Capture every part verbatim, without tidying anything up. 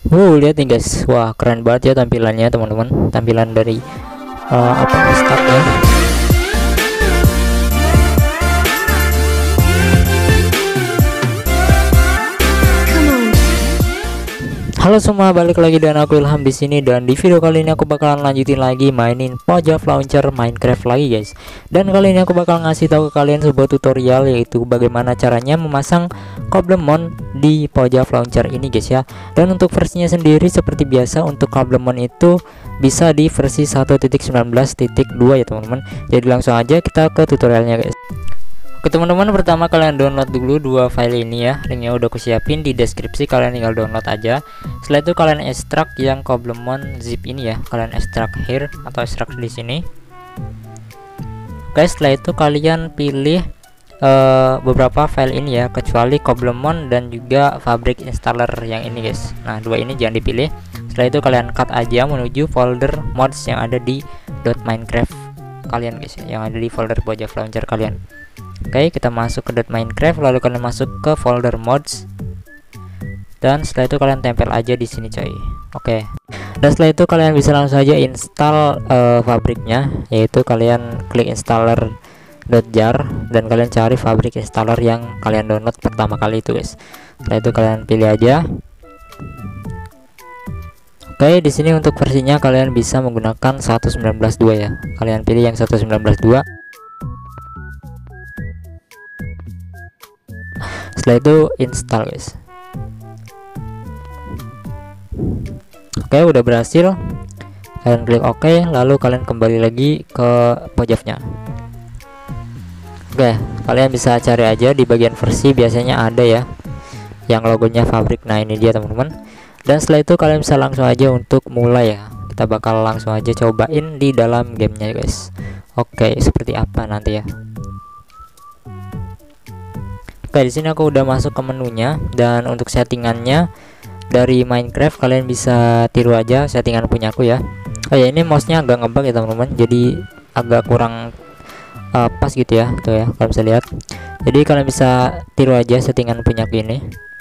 Wow, lihat nih guys, wah keren banget ya tampilannya teman-teman, tampilan dari uh, apa startnya. Halo semua, balik lagi dengan aku Ilham di sini, dan di video kali ini aku bakalan lanjutin lagi mainin Pojaf Launcher Minecraft lagi guys. Dan kali ini aku bakal ngasih tahu ke kalian sebuah tutorial, yaitu bagaimana caranya memasang Cobblemon di Pojaf Launcher ini guys ya. Dan untuk versinya sendiri seperti biasa, untuk Cobblemon itu bisa di versi satu titik sembilan belas titik dua ya teman-teman. Jadi langsung aja kita ke tutorialnya guys. Oke teman-teman, pertama kalian download dulu dua file ini ya, linknya udah aku siapin di deskripsi, kalian tinggal download aja. Setelah itu kalian extract yang Cobblemon zip ini ya, kalian extract here atau extract di sini. Oke, setelah itu kalian pilih uh, beberapa file ini ya, kecuali Cobblemon dan juga Fabric Installer yang ini guys. Nah, dua ini jangan dipilih. Setelah itu kalian cut aja menuju folder mods yang ada di .minecraft kalian guys ya, yang ada di folder Pojaf Launcher kalian. Oke, kita masuk ke .minecraft, lalu kalian masuk ke folder mods, dan setelah itu kalian tempel aja di sini coy. Oke, dan setelah itu kalian bisa langsung aja install uh, fabriknya, yaitu kalian klik installer .jar dan kalian cari fabrik installer yang kalian download pertama kali itu guys. Setelah itu kalian pilih aja. Oke, di sini untuk versinya kalian bisa menggunakan satu titik sembilan belas titik dua ya. Kalian pilih yang satu titik sembilan belas titik dua. Setelah itu install guys. Oke, udah berhasil. Kalian klik OK, lalu kalian kembali lagi ke Pojafnya. Oke, kalian bisa cari aja di bagian versi, biasanya ada ya yang logonya fabrik. Nah, ini dia teman-teman. Dan setelah itu kalian bisa langsung aja untuk mulai ya. Kita bakal langsung aja cobain di dalam gamenya guys. Oke, seperti apa nanti ya. Oke, di sini aku udah masuk ke menunya, dan untuk settingannya dari Minecraft kalian bisa tiru aja settingan punya aku ya. Oh ya, ini mouse-nya agak ngebug ya teman-teman, jadi agak kurang uh, pas gitu ya. Tuh ya, kalian bisa lihat. Jadi kalian bisa tiru aja settingan punya aku ini.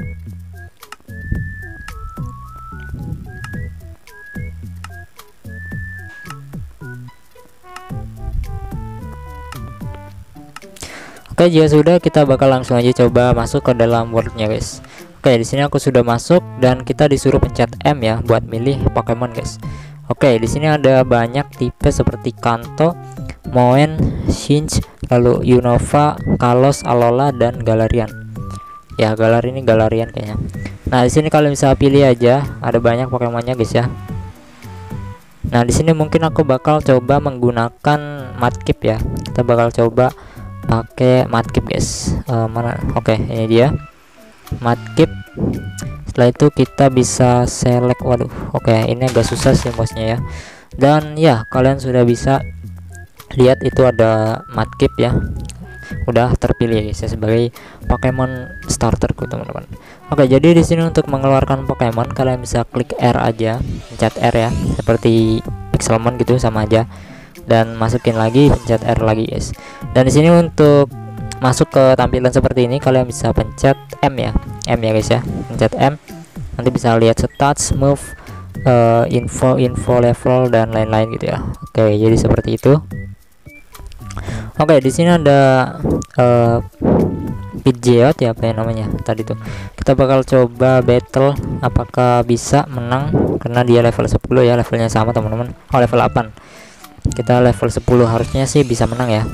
Oke, jika sudah, kita bakal langsung aja coba masuk ke dalam worldnya guys. Oke, di sini aku sudah masuk dan kita disuruh pencet M ya buat milih Pokemon guys. Oke, di sini ada banyak tipe seperti Kanto, Moen, Shinx, lalu Unova, Kalos, Alola, dan Galarian. Ya, Galarian ini Galarian kayaknya. Nah, di sini kalian bisa pilih aja, ada banyak Pokemonnya guys ya. Nah, di sini mungkin aku bakal coba menggunakan Mudkip ya. Kita bakal coba pakai Mudkip guys. Uh, mana? Oke, ini dia Mudkip. Setelah itu kita bisa select. Waduh, oke, ini agak susah sih mouse-nya ya. Dan ya, kalian sudah bisa lihat itu ada Mudkip ya, udah terpilih ya guys ya sebagai Pokemon starterku teman-teman. Oke, jadi di sini untuk mengeluarkan Pokemon kalian bisa klik R aja, pencet R ya, seperti Pixelmon gitu, sama aja. Dan masukin lagi, pencet R lagi guys. Dan di sini untuk masuk ke tampilan seperti ini kalian bisa pencet M ya, M ya guys ya, pencet M. Nanti bisa lihat stats, move, uh, info, info level dan lain-lain gitu ya. Oke, jadi seperti itu. Oke, di sini ada uh, Pidgeot ya, apa ya namanya tadi tuh. Kita bakal coba battle, apakah bisa menang karena dia level sepuluh ya, levelnya sama teman-teman. Oh, level delapan. Kita level sepuluh, harusnya sih bisa menang ya.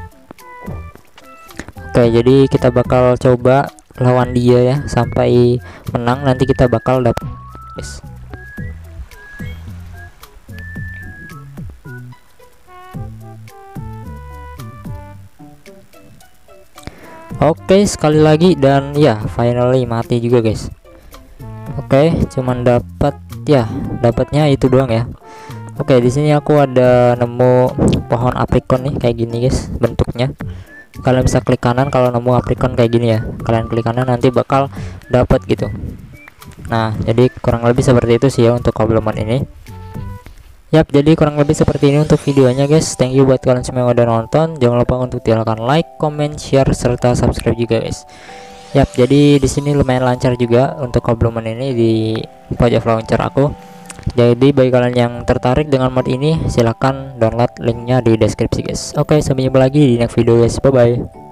Oke, jadi kita bakal coba lawan dia ya sampai menang, nanti kita bakal dapat yes. Oke, sekali lagi, dan ya finally mati juga guys. Oke, cuman dapat ya, dapatnya itu doang ya. Oke, di sini aku ada nemu pohon aprikon nih kayak gini guys bentuknya. Kalian bisa klik kanan kalau nemu aprikon kayak gini ya. Kalian klik kanan nanti bakal dapat gitu. Nah, jadi kurang lebih seperti itu sih ya untuk Cobblemon ini. Yap, jadi kurang lebih seperti ini untuk videonya guys. Thank you buat kalian semua yang udah nonton. Jangan lupa untuk tinggalkan like, comment, share, serta subscribe juga guys. Yap, jadi di sini lumayan lancar juga untuk complement ini di pojok launcher aku. Jadi bagi kalian yang tertarik dengan mod ini, silahkan download linknya di deskripsi guys. Oke, sampai jumpa lagi di next video guys. Bye bye.